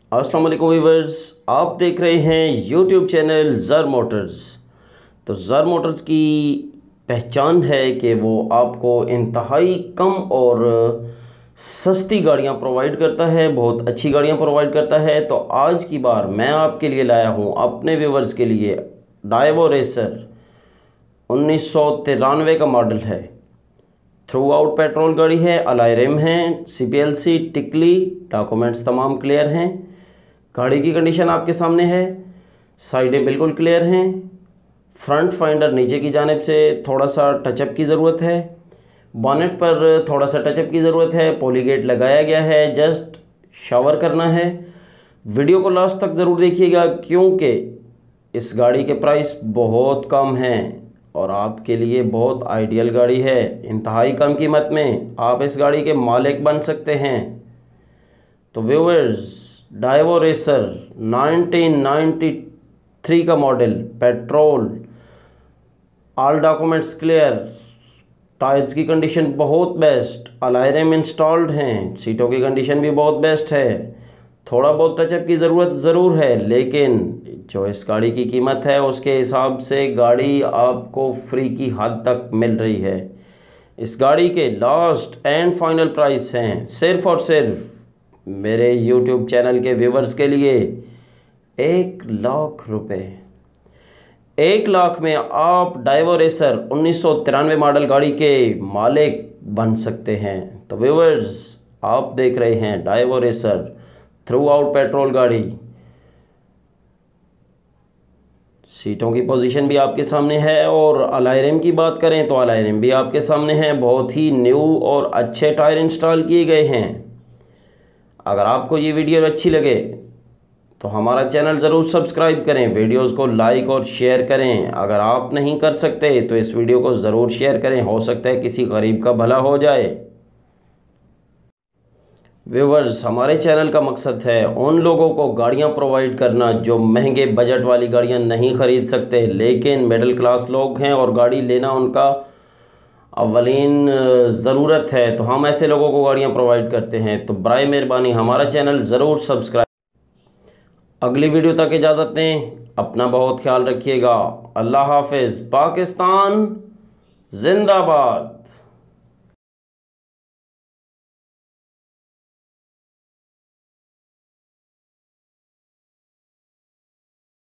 अस्सलाम वालेकुम व्यूअर्स, आप देख रहे हैं यूट्यूब चैनल ज़र मोटर्स। तो ज़र मोटर्स की पहचान है कि वो आपको इंतहाई कम और सस्ती गाड़ियां प्रोवाइड करता है, बहुत अच्छी गाड़ियां प्रोवाइड करता है। तो आज की बार मैं आपके लिए लाया हूं अपने व्यूअर्स के लिए डाइवो रेसर 1993 का मॉडल है। थ्रू आउट पेट्रोल गाड़ी है, अलॉय रिम है, CPLC टिकली, डॉक्यूमेंट्स तमाम क्लियर हैं। गाड़ी की कंडीशन आपके सामने है, साइडें बिल्कुल क्लियर हैं। फ्रंट फाइंडर नीचे की जानिब से थोड़ा सा टचअप की ज़रूरत है, बॉनेट पर थोड़ा सा टचअप की ज़रूरत है, पॉलीगेट लगाया गया है, जस्ट शावर करना है। वीडियो को लास्ट तक ज़रूर देखिएगा क्योंकि इस गाड़ी के प्राइस बहुत कम हैं और आपके लिए बहुत आइडियल गाड़ी है। इंतहाई कम कीमत में आप इस गाड़ी के मालिक बन सकते हैं। तो व्यूअर्स, डाइवो रेसर 1993 का model, petrol, all documents clear, tyres की कंडीशन बहुत बेस्ट, अलॉय रिम इंस्टॉल्ड हैं, सीटों की कंडीशन भी बहुत बेस्ट है। थोड़ा बहुत टचअप की ज़रूरत ज़रूर है, लेकिन जो इस गाड़ी की कीमत है उसके हिसाब से गाड़ी आपको फ्री की हद तक मिल रही है। इस गाड़ी के लास्ट एंड फाइनल प्राइस हैं सिर्फ़ और सिर्फ मेरे YouTube चैनल के व्यूवर्स के लिए 1 लाख रुपए। 1 लाख में आप डाइवो रेसर 1993 मॉडल गाड़ी के मालिक बन सकते हैं। तो व्यूवर्स, आप देख रहे हैं Daewoo racer throughout petrol गाड़ी। सीटों की पोजीशन भी आपके सामने है और अलॉय रिम की बात करें तो अलॉय रिम भी आपके सामने है, बहुत ही न्यू और अच्छे टायर इंस्टॉल किए गए हैं। अगर आपको ये वीडियो अच्छी लगे तो हमारा चैनल ज़रूर सब्सक्राइब करें, वीडियोस को लाइक और शेयर करें। अगर आप नहीं कर सकते तो इस वीडियो को ज़रूर शेयर करें, हो सकता है किसी गरीब का भला हो जाए। व्यूवर्स, हमारे चैनल का मकसद है उन लोगों को गाड़ियां प्रोवाइड करना जो महंगे बजट वाली गाड़ियां नहीं ख़रीद सकते, लेकिन मिडिल क्लास लोग हैं और गाड़ी लेना उनका अवलीन ज़रूरत है। तो हम ऐसे लोगों को गाड़ियां प्रोवाइड करते हैं। तो बराए मेहरबानी हमारा चैनल ज़रूर सब्सक्राइब। अगली वीडियो तक इजाज़त दें, अपना बहुत ख्याल रखिएगा। अल्लाह हाफिज़। पाकिस्तान जिंदाबाद।